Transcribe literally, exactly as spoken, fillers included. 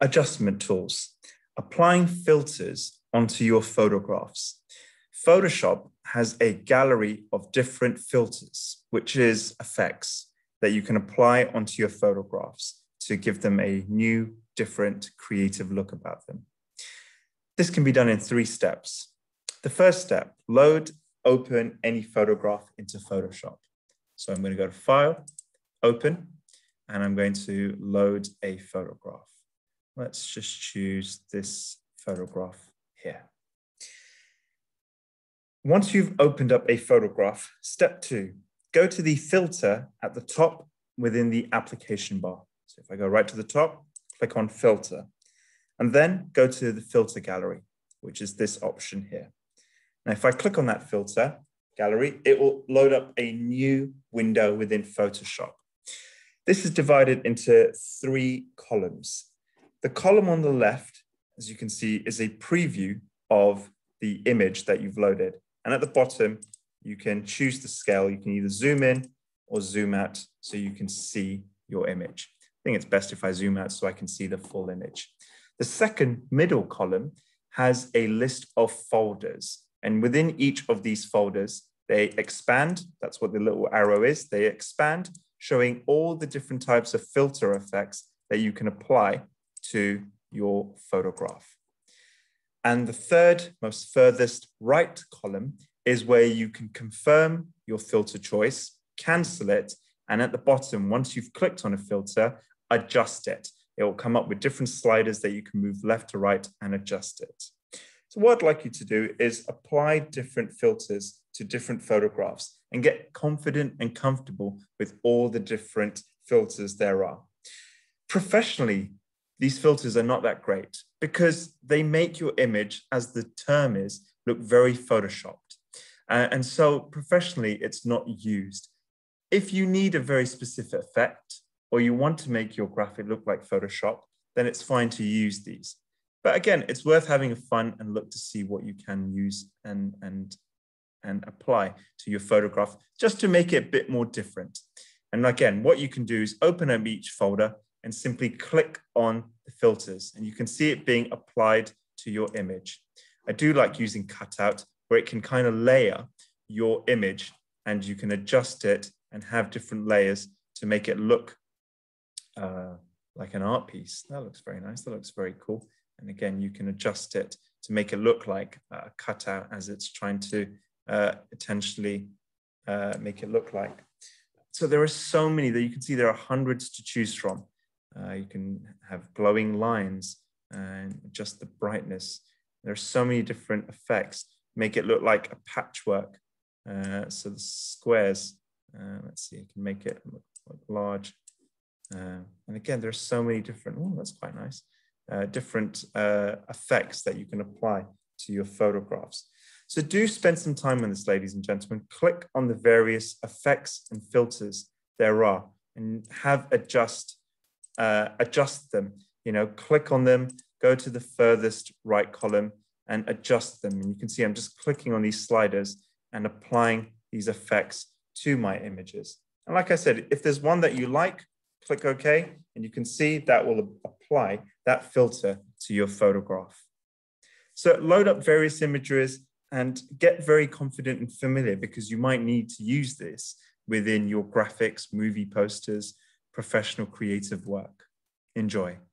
Adjustment tools, applying filters onto your photographs. Photoshop has a gallery of different filters, which is effects that you can apply onto your photographs to give them a new, different, creative look about them. This can be done in three steps. The first step, load, open any photograph into Photoshop. So I'm going to go to File, Open, and I'm going to load a photograph. Let's just choose this photograph here. Once you've opened up a photograph, step two, go to the filter at the top within the application bar. So if I go right to the top, click on Filter, and then go to the filter gallery, which is this option here. Now, if I click on that filter gallery, it will load up a new window within Photoshop. This is divided into three columns. The column on the left, as you can see, is a preview of the image that you've loaded. And at the bottom, you can choose the scale. You can either zoom in or zoom out so you can see your image. I think it's best if I zoom out so I can see the full image. The second middle column has a list of folders. And within each of these folders, they expand. That's what the little arrow is. They expand, showing all the different types of filter effects that you can apply to your photograph. And the third, most furthest right column is where you can confirm your filter choice, cancel it, and at the bottom, once you've clicked on a filter, adjust it. It will come up with different sliders that you can move left to right and adjust it. So what I'd like you to do is apply different filters to different photographs and get confident and comfortable with all the different filters there are. Professionally, these filters are not that great because they make your image, as the term is, look very photoshopped. Uh, and so professionally, it's not used. If you need a very specific effect or you want to make your graphic look like Photoshop, then it's fine to use these. But again, it's worth having a fun and look to see what you can use and, and, and apply to your photograph just to make it a bit more different. And again, what you can do is open up each folder and simply click on the filters and you can see it being applied to your image. I do like using Cutout where it can kind of layer your image and you can adjust it and have different layers to make it look uh, like an art piece. That looks very nice. That looks very cool. And again, you can adjust it to make it look like a cutout as it's trying to uh, potentially uh, make it look like. So there are so many that you can see there are hundreds to choose from. Uh, you can have glowing lines and adjust the brightness. There are so many different effects. Make it look like a patchwork. Uh, so the squares, uh, let's see, you can make it look, look large. Uh, and again, there are so many different, oh, that's quite nice, uh, different uh, effects that you can apply to your photographs. So do spend some time on this, ladies and gentlemen. Click on the various effects and filters there are and have adjust Uh, adjust them, you know, click on them, go to the furthest right column and adjust them. And you can see I'm just clicking on these sliders and applying these effects to my images. And like I said, if there's one that you like, click OK, and you can see that will apply that filter to your photograph. So load up various images and get very confident and familiar because you might need to use this within your graphics, movie posters, professional creative work. Enjoy.